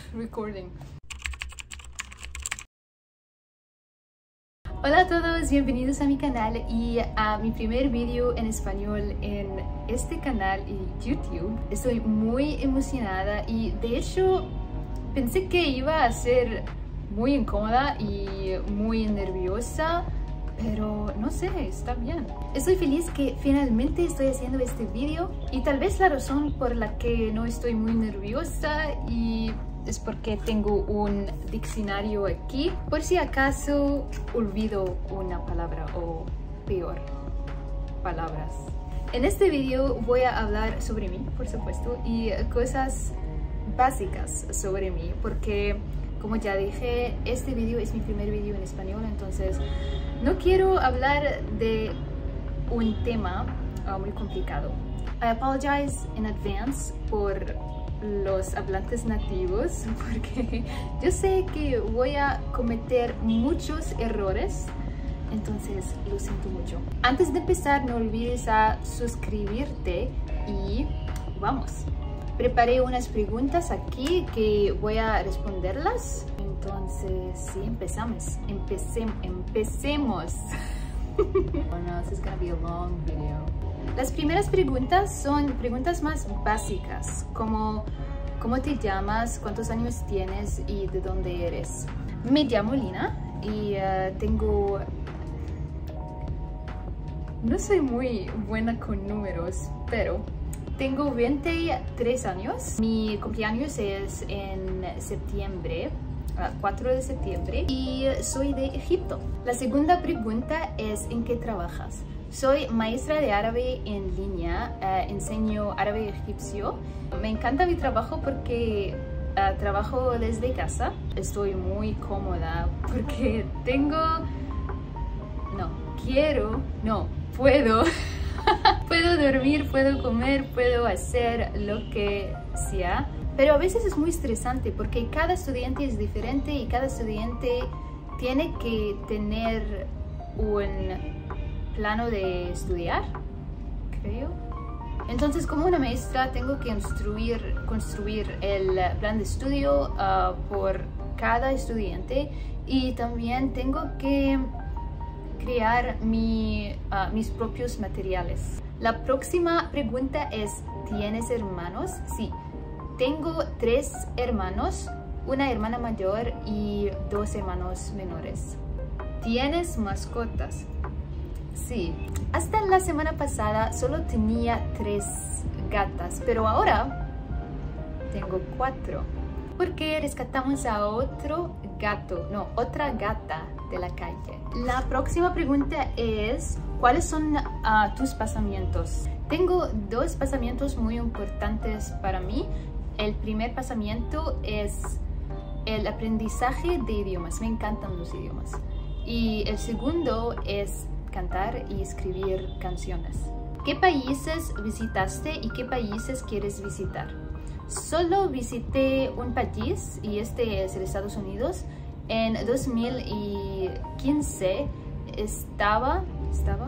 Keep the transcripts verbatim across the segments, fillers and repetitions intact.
Recording. Hola a todos, bienvenidos a mi canal y a mi primer vídeo en español en este canal y YouTube. Estoy muy emocionada y de hecho pensé que iba a ser muy incómoda y muy nerviosa, pero no sé, está bien. Estoy feliz que finalmente estoy haciendo este vídeo y tal vez la razón por la que no estoy muy nerviosa y es porque tengo un diccionario aquí por si acaso olvido una palabra o peor, palabras. En este vídeo voy a hablar sobre mí, por supuesto, y cosas básicas sobre mí porque, como ya dije, este vídeo es mi primer vídeo en español, entonces no quiero hablar de un tema uh, muy complicado. I apologize in advance por los hablantes nativos porque yo sé que voy a cometer muchos errores, entonces lo siento mucho. Antes de empezar, no olvides a suscribirte y vamos. Preparé unas preguntas aquí que voy a responderlas. Entonces, sí, empezamos. Empecem empecemos. Oh no, this is gonna be a long video. Las primeras preguntas son preguntas más básicas, como ¿cómo te llamas? ¿Cuántos años tienes? ¿Y de dónde eres? Me llamo Lina y uh, tengo... No soy muy buena con números, pero tengo veintitrés años. Mi cumpleaños es en septiembre, cuatro de septiembre, y soy de Egipto. La segunda pregunta es ¿en qué trabajas? Soy maestra de árabe en línea, uh, enseño árabe egipcio. Me encanta mi trabajo porque uh, trabajo desde casa. Estoy muy cómoda porque tengo... No, quiero... No, puedo... puedo dormir, puedo comer, puedo hacer lo que sea. Pero a veces es muy estresante porque cada estudiante es diferente y cada estudiante tiene que tener un plano de estudiar, creo. Entonces, como una maestra, tengo que construir, construir el plan de estudio uh, por cada estudiante y también tengo que crear mi, uh, mis propios materiales. La próxima pregunta es, ¿tienes hermanos? Sí, tengo tres hermanos, una hermana mayor y dos hermanos menores. ¿Tienes mascotas? Sí, hasta la semana pasada solo tenía tres gatas, pero ahora tengo cuatro. Porque rescatamos a otro gato, no, otra gata de la calle. La próxima pregunta es, ¿cuáles son uh, tus pasamientos? Tengo dos pasamientos muy importantes para mí. El primer pasamiento es el aprendizaje de idiomas. Me encantan los idiomas. Y el segundo es cantar y escribir canciones. ¿Qué países visitaste y qué países quieres visitar? Solo visité un país y este es el Estados Unidos. En dos mil quince estaba... ¿Estaba?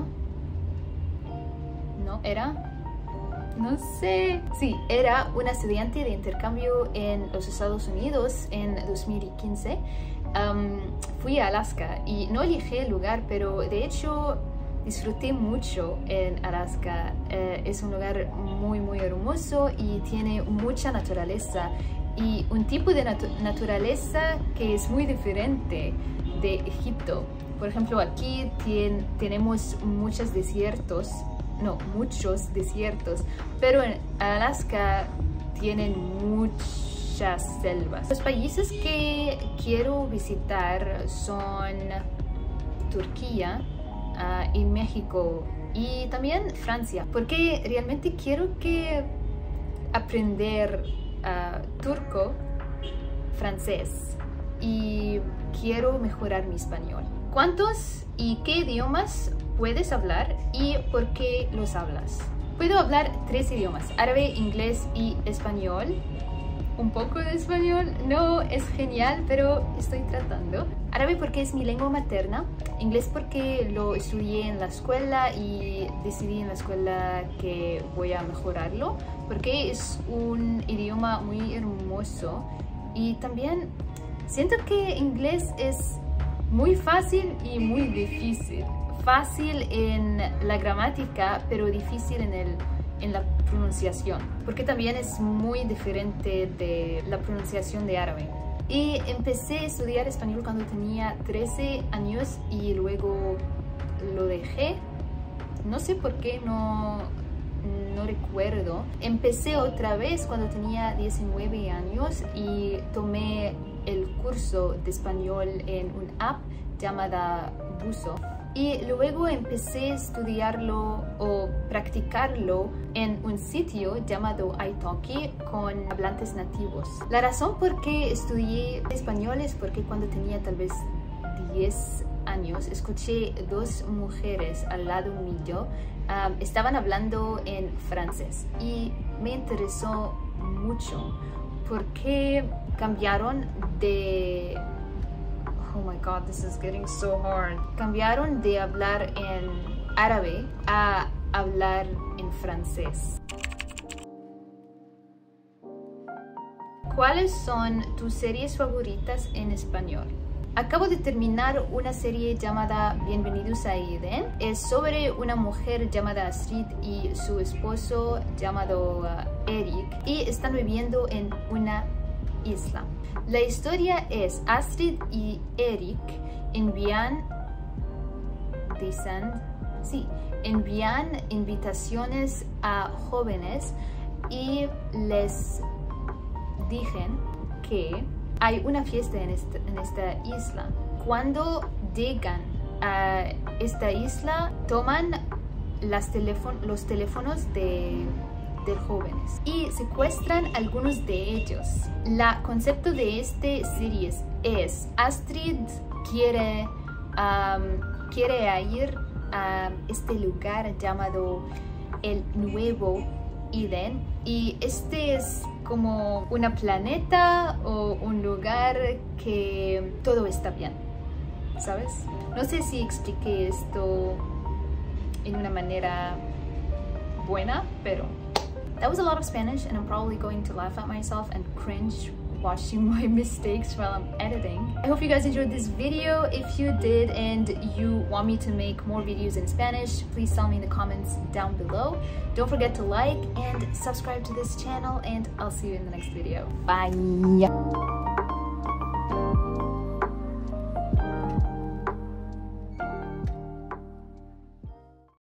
No, era... No sé. Sí, era una estudiante de intercambio en los Estados Unidos en dos mil quince. Um, fui a Alaska y no elegí el lugar, pero de hecho disfruté mucho en Alaska. Uh, es un lugar muy muy hermoso y tiene mucha naturaleza y un tipo de natu naturaleza que es muy diferente de Egipto. Por ejemplo, aquí tien tenemos muchos desiertos, no, muchos desiertos, pero en Alaska tienen muchas selvas. Los países que quiero visitar son Turquía uh, y México y también Francia, porque realmente quiero que aprender uh, turco, francés y quiero mejorar mi español. ¿Cuántos y qué idiomas puedes hablar y por qué los hablas? Puedo hablar tres idiomas, árabe, inglés y español. Un poco de español, no es genial, pero estoy tratando. Árabe porque es mi lengua materna, inglés porque lo estudié en la escuela y decidí en la escuela que voy a mejorarlo, porque es un idioma muy hermoso Y también siento que inglés es muy fácil y muy difícil. Fácil en la gramática, pero difícil en, el, en la pronunciación, porque también es muy diferente de la pronunciación de árabe. Y empecé a estudiar español cuando tenía trece años y luego lo dejé. No sé por qué, no, no recuerdo. Empecé otra vez cuando tenía diecinueve años y tomé el curso de español en una app llamada Buso. Y luego empecé a estudiarlo o practicarlo en un sitio llamado italki con hablantes nativos. La razón por qué estudié español es porque cuando tenía tal vez diez años escuché dos mujeres al lado mío, um, estaban hablando en francés y me interesó mucho porque cambiaron de... Oh my god, this is getting so hard. Cambiaron de hablar en árabe a hablar en francés. ¿Cuáles son tus series favoritas en español? Acabo de terminar una serie llamada Bienvenidos a Eden. Es sobre una mujer llamada Astrid y su esposo llamado uh, Eric, y están viviendo en una isla. La historia es Astrid y Eric envían, dicen, sí, envían invitaciones a jóvenes y les dicen que hay una fiesta en esta, en esta isla. Cuando llegan a esta isla, toman las teléfon los teléfonos de de jóvenes y secuestran algunos de ellos. El concepto de este series es Astrid quiere, um, quiere ir a este lugar llamado el Nuevo Eden, y este es como una planeta o un lugar que todo está bien, ¿sabes? No sé si expliqué esto en una manera buena, pero that was a lot of Spanish, and I'm probably going to laugh at myself and cringe watching my mistakes while I'm editing. I hope you guys enjoyed this video. If you did and you want me to make more videos in Spanish, please tell me in the comments down below. Don't forget to like and subscribe to this channel, and I'll see you in the next video. Bye!